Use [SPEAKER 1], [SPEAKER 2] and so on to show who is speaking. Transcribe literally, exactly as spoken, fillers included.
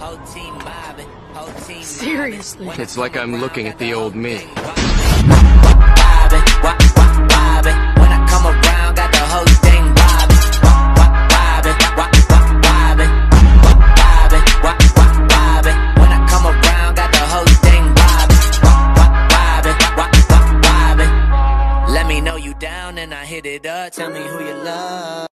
[SPEAKER 1] Seriously.
[SPEAKER 2] It's like I'm looking at the old me.
[SPEAKER 3] Let me know you down and I hit it up. Tell me who you love.